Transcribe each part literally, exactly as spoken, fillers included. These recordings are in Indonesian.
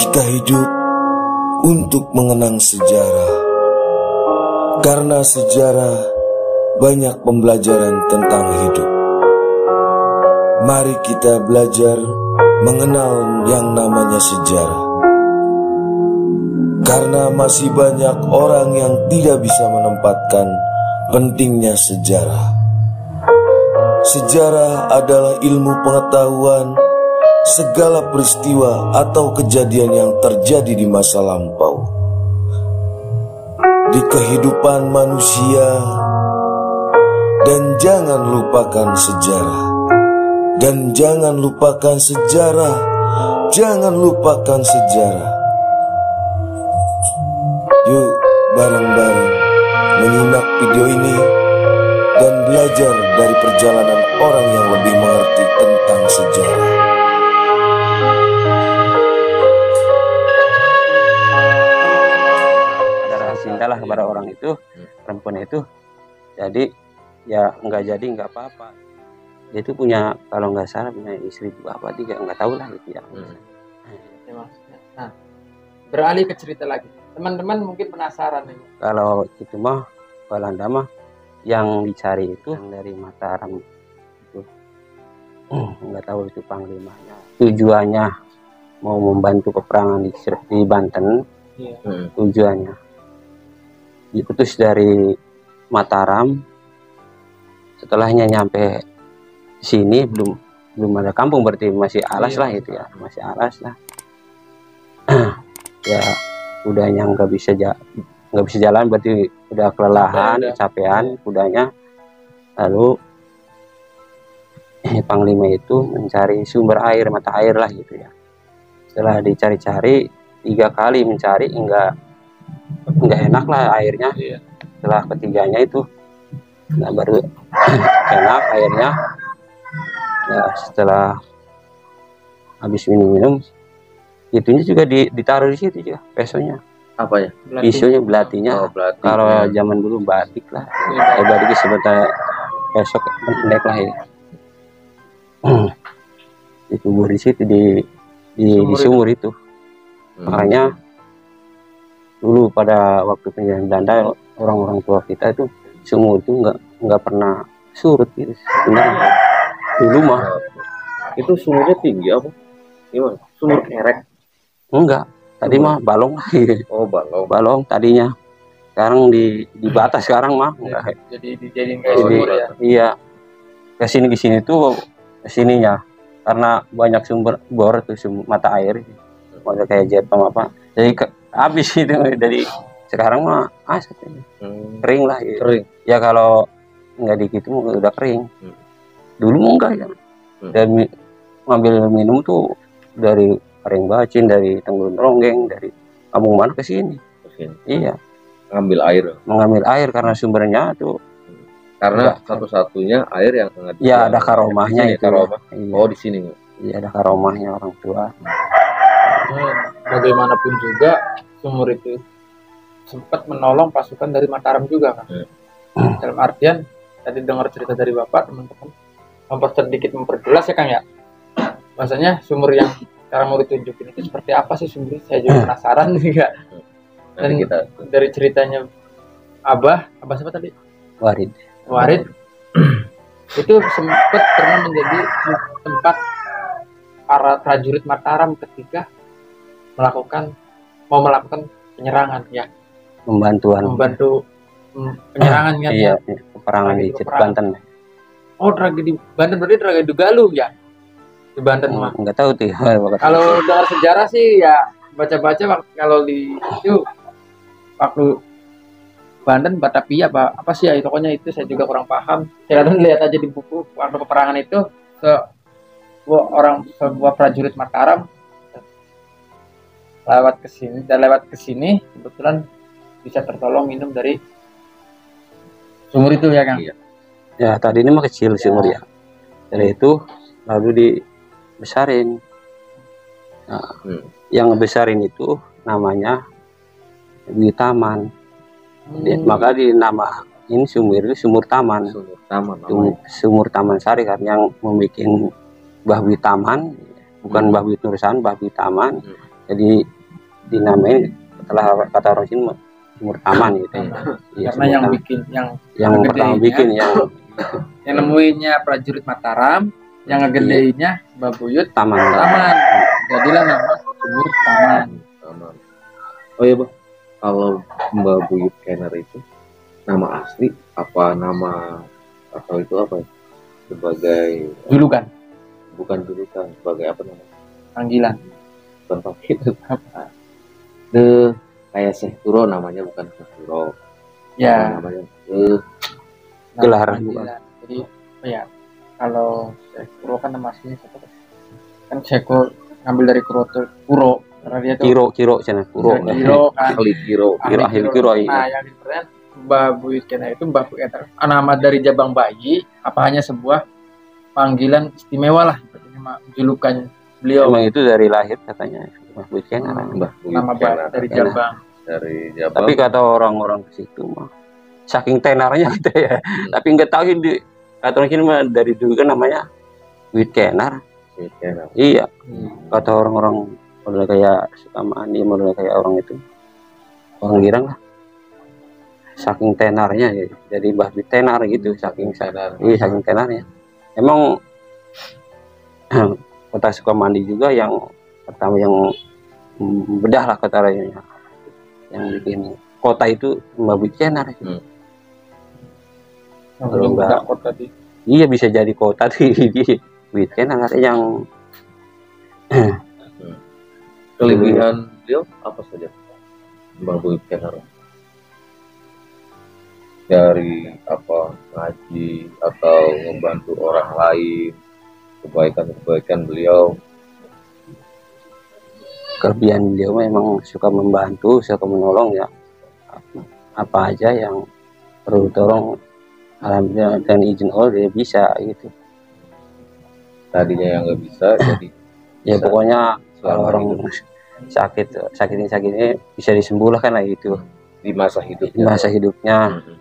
Jika hidup untuk mengenang sejarah, karena sejarah banyak pembelajaran tentang hidup. Mari kita belajar mengenal yang namanya sejarah, karena masih banyak orang yang tidak bisa menempatkan pentingnya sejarah. Sejarah adalah ilmu pengetahuan segala peristiwa atau kejadian yang terjadi di masa lampau, di kehidupan manusia. Dan jangan lupakan sejarah, dan jangan lupakan sejarah, jangan lupakan sejarah. Yuk bareng-bareng menyimak video ini dan belajar dari perjalanan orang yang lebih mengerti tentang sejarah. Cintalah kepada orang itu, perempuan itu. Jadi ya nggak jadi nggak apa-apa. Dia itu punya, kalau nggak salah punya istri dua apa tiga, nggak tahu lah itu ya. Hmm. Nah, beralih ke cerita lagi. Teman-teman mungkin penasaran nih. Kalau itu mah Walanda mah yang dicari itu yang dari Mataram itu, nggak tahu itu panglimanya. Tujuannya mau membantu peperangan di, di Banten. Iya. Hmm. Tujuannya diutus dari Mataram. Setelahnya nyampe sini belum belum ada kampung, berarti masih alas iya, lah itu ya, masih alas lah. Ya kudanya nggak bisa nggak bisa jalan, berarti udah kelelahan, kecapean kudanya. Lalu Panglima itu mencari sumber air, mata air lah gitu ya. Setelah dicari-cari tiga kali mencari, enggak enggak enak lah airnya. Setelah ketiganya itu nah baru enak airnya. Nah, setelah habis minum-minum, itunya juga ditaruh di situ juga, pesonya. Apa ya? Pisunya, belatinya. Oh, belati. Kalau zaman dulu batik lah. Ya, batik sebentar pesok pendek lah ya. Dikubur di situ di di sumur, di sumur itu. itu. Hmm. Makanya dulu pada waktu penjajahan Belanda, orang-orang tua kita itu sumur itu nggak nggak pernah surut gitu. Benar. Dulu mah itu sumurnya tinggi apa? Gimana? Sumur kerek? Enggak. Tadi sumur mah balong. Oh balong. Balong tadinya. Sekarang di di batas sekarang mah enggak. Jadi dijadiin kayak sumur ya. Iya. Ke sini ke sini tuh ke sininya. Karena banyak sumber bor tuh sumber mata air. Ada kayak Jepang apa. Jadi ke, habis itu dari sekarang mah asap ini. Hmm. Kering lah gitu. Kering. Ya kalau nggak dikit udah kering. Hmm. Dulu enggak ya. Hmm. Dan ngambil minum tuh dari Paring Bacin, dari Tenggulun Ronggeng, dari kampung mana ke sini. Iya. Ngambil air. Mengambil air karena sumbernya tuh. Karena satu-satunya air yang ada. Ya ada karomahnya itu. Karomah. Iya. Oh di sini. Iya ada karomahnya orang tua. Hmm. Bagaimanapun juga sumur itu sempat menolong pasukan dari Mataram juga kan. Hmm. Dalam artian tadi dengar cerita dari Bapak, teman-teman sedikit memperjelas ya Kang ya. Maksudnya sumur yang sekarang mau ditunjukin itu seperti apa sih sumbernya? Saya juga penasaran juga. Dan kita dari ceritanya Abah, Abah siapa tadi? Warid. Warid. Itu sempat pernah menjadi tempat para prajurit Mataram ketika melakukan mau melakukan penyerangan ya. Pembantuan. Membantu penyerangan kan iya, ya. Peperangan di Banten. Oh, tragedi Banten berarti tragedi Galuh ya? Di Banten mah. Enggak tahu tuh. Kalau dengar sejarah sih ya baca-baca kalau di itu waktu Banten Batavia apa apa sih ya, pokoknya itu saya juga kurang paham. Silakan lihat aja di buku waktu peperangan itu ke orang sebuah prajurit Mataram lewat ke sini dan lewat ke sini kebetulan bisa tertolong minum dari sumur itu ya Kang. Iya. Ya tadi ini mah kecil sumur ya. Dari itu lalu dibesarin. Nah, hmm. Yang ngebesarin itu namanya Bui Taman. Hmm. Maka di nama ini sumur itu sumur taman. Sumur taman. Sumur, sumur Taman Sari kan yang membuat Mbah Bui Taman, bukan hmm. Mbah Bui Nurusan, Mbah Bui Taman. Hmm. Jadi dinamain setelah kata orang sini mah sumur taman gitu ya. Iya, Karena sumur yang taman. bikin yang yang pertama ngegedeinnya, bikin yang yang nemuinnya prajurit Mataram, yang ngegedeinnya Mbah Buyut taman. Taman. Jadilah nama sumur taman. Taman. Oh iya Bang, kalau Mbah Buyut Kenner itu nama asli apa nama atau itu apa ya? Sebagai Julukan, bukan julukan, sebagai apa namanya? panggilan. Bukan panggilan. The kayak Syekh Turo namanya bukan Syekh Turo. Ya, Namanya eh nama Gelar. panggilan. Jadi, oh ya, kalau Syekh Kuro kan nama aslinya siapa? Kan Syekh Kuro ngambil dari Kuro Kuro karena dia tuh Kiro Kiro sana Kiro. Syekh Kiro kan. ahli Kiro. Kiro, ahli Kiro, iya. Nah, yang keren Mbah Buyut Kenner itu Mbah Buyut Kenner. Nama dari Jabang Bayi apa hanya sebuah panggilan istimewa lah, nama julukan beliau. Emang itu dari lahir katanya Mbah Buyut Kenner. Mbah Buyut Nama Kenner Mbah dari Kenner. Jabang. dari Jabang. Tapi kata orang-orang ke situ mah saking tenarnya gitu ya. Tapi nggak tahu di kata orang sini mah dari dulu kan namanya Buyut Kenner. Buyut Kenner. Iya, Hmm. kata orang-orang model kayak suka mandi, model kayak orang itu orang girang lah. Saking tenarnya ya. Jadi Mbah Buyut tenar gitu, saking Kenner. iya saking tenarnya. Emang kota Sukamandi juga yang pertama yang mm, bedah lah katanya yang bikin kota itu Mbah Buyut Kenner. Hmm. Yang Kalau belum enggak- enggak kota di Iya bisa jadi kota di di Buyut Kenner yang Kelebihan beliau apa saja? Mbah Buyut Kenner. Dari apa ngaji atau membantu orang lain, kebaikan-kebaikan beliau. kelebihan beliau memang suka membantu, suka menolong ya. Apa aja yang perlu tolong alhamdulillah dan izin Allah dia bisa gitu. Tadinya yang nggak bisa jadi Ya bisa pokoknya kalau selama orang hidup. sakit sakit ini sakit ini bisa disembuhkan lah gitu di masa di hidupnya. masa hidupnya. Mhm.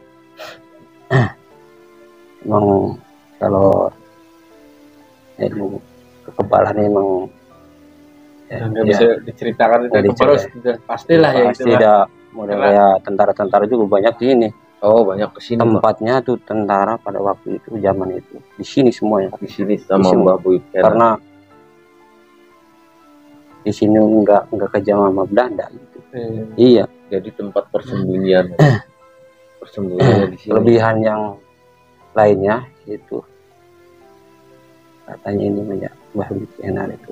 Emang kalau ilmu kekebalan emang ya, nggak ya, bisa diceritakan itu Nggak kepala diceritain. sudah pastilah ya itu pasti lah. dah model Karena- kayak tentara-tentara juga banyak di ini. Oh banyak kesini Pak. Tempatnya tuh tentara pada waktu itu zaman itu di sini semuanya Di sini sama Di sini. Mbah Buyut Kenner. karena di sini enggak enggak kejam sama Belanda gitu. Eh, Iya, Jadi tempat persembunyian. Persembunyian di sini. kelebihan yang lainnya itu katanya ini banyak Mbah Buyut Kenner itu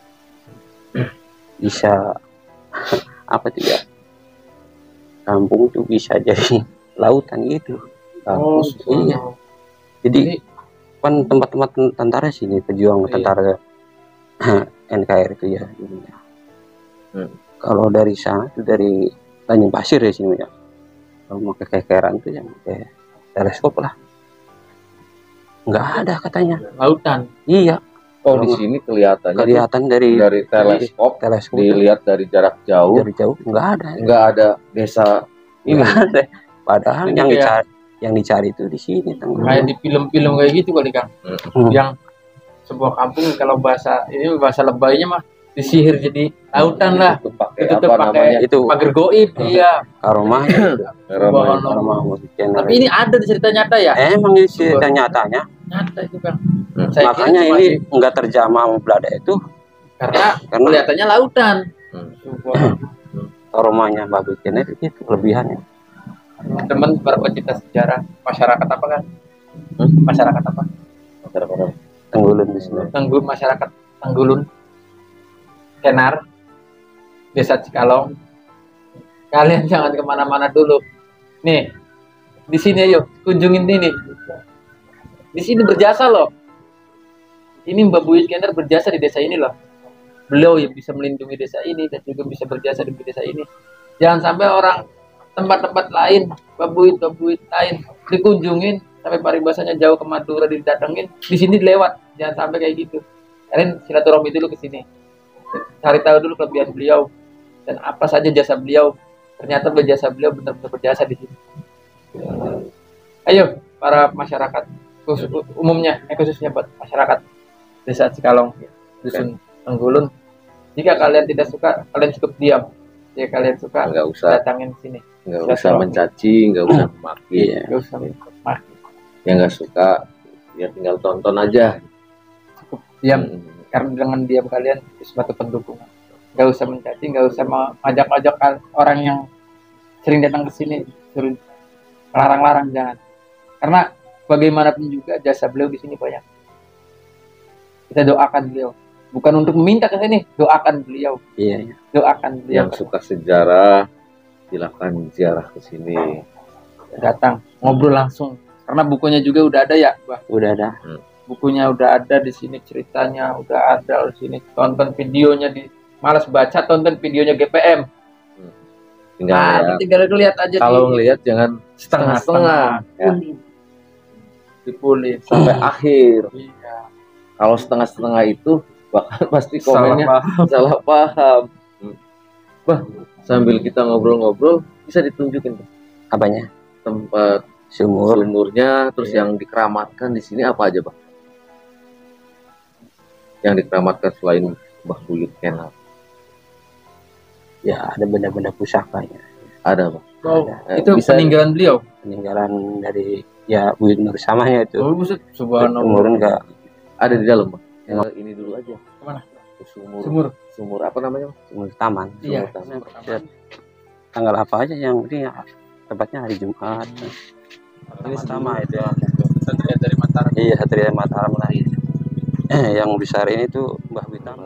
bisa apa tuh ya, kampung tuh bisa jadi lautan gitu. oh, Kampus, iya. oh. Jadi kan tempat-tempat tentara sini pejuang Iya. tentara N K R itu ya dulunya. Hmm. Kalau dari sana itu dari Tanjung Pasir ya sini ya. Kalau mau ke kekeran tuh yang pakai teleskop lah. Nggak ada katanya. Lautan. Iya, Oh di sini kelihatannya tuh kelihatan dari dari teleskop teleskop dilihat dari jarak jauh dari jauh nggak ada. nggak ada desa ini. Nggak ada. Padahal Ini yang kayak- dicari yang dicari itu di sini Tenggelam. Kayak di film-film kayak gitu kali Kang. Hmm. Yang sebuah kampung kalau bahasa ini bahasa lebaynya mah disihir jadi lautan lah. Itu pakai Ditutup apa pakai namanya? Itu pagar goib. Iya. karomahnya itu. Ramai. Karomah Mbah Buyut Kenner. Tapi ini ada di cerita nyata ya. Emang ini cerita nyatanya. Nyata itu Kang. Hmm. Saya kira Makanya cuma ini di- enggak terjamah sama Belanda itu karena karena kelihatannya lautan. Hmm. Sebuah aromanya Mbah Buyut Kenner itu kelebihannya. teman berpecinta sejarah masyarakat apa kan? Hmm? Masyarakat apa? Masyarakat apa? Tenggulun di sini. Tenggul masyarakat Tenggulun, Kennar, Desa Cikalong. Kalian jangan kemana-mana dulu. Nih, di sini ayo kunjungin ini. Di sini berjasa loh. Ini Mbah Buyut Kenner berjasa di desa ini loh. Beliau yang bisa melindungi desa ini dan juga bisa berjasa di desa ini. Jangan sampai orang tempat-tempat lain, Mbah Buyut, Mbah Buyut lain dikunjungin sampai paribasanya jauh ke Madura didatengin, di sini lewat. Jangan sampai kayak gitu. Kalian silaturahmi dulu ke sini. Cari tahu dulu kelebihan beliau dan apa saja jasa beliau. Ternyata jasa beliau benar-benar berjasa di sini. Ayo para masyarakat, khusus, umumnya, eh, khususnya buat masyarakat Desa Cikalong, Dusun Tenggulun. Jika kalian tidak suka, kalian cukup diam. ya kalian suka nggak usah datangin sini, nggak Silaturahmi. usah mencaci, nggak usah memaki. Iya. nggak usah maki, Yang nggak suka ya tinggal tonton aja. cukup diam. Hmm. Karena dengan diam kalian itu suatu pendukungan. Nggak usah mencaci, nggak usah mengajak-ajak orang yang sering datang ke sini suruh larang-larang, jangan. Karena bagaimanapun juga jasa beliau di sini banyak. Kita doakan beliau, bukan untuk meminta ke sini, doakan beliau, Iya, iya. doakan beliau. Yang suka sejarah silahkan ziarah ke sini. Datang ngobrol langsung. Karena bukunya juga udah ada ya, Bah. Udah ada. Bukunya udah ada di sini, ceritanya udah ada di sini. Tonton videonya di malas baca, tonton videonya G P M. Tinggal Nah, lihat. tinggal lihat aja Kalau di ngelihat jangan setengah-setengah, ya. dipulih Sampai akhir. Iya. Kalau setengah-setengah itu bakal pasti Salah komennya paham. salah paham. Hmm. Bah, sambil kita ngobrol-ngobrol bisa ditunjukin Bah, Apanya? tempat Sumur. sumurnya, terus Iya. yang dikeramatkan di sini apa aja, Bah? Yang dikeramatkan selain Mbah Buyut Kenal. Ya ada benda-benda pusakanya. Ada, Bah. Oh, Eh, itu bisa- peninggalan beliau. Peninggalan dari ya Buyut Nur samanya itu. Oh, buset, subhanallah. Umurnya enggak Ada di dalam, Bah. Yang ini dulu aja. Kemana? Ke Sumur. Sumur. Sumur apa namanya, Bah? sumur taman. Iya. Sumur Taman. Ya, tanggal apa aja yang ini ya, tepatnya hari Jumat. Ini sama itu ya. Satria dari Mataram. Iya, Satria Mataram lah ini. Yang besar ini tuh Mbah Witama.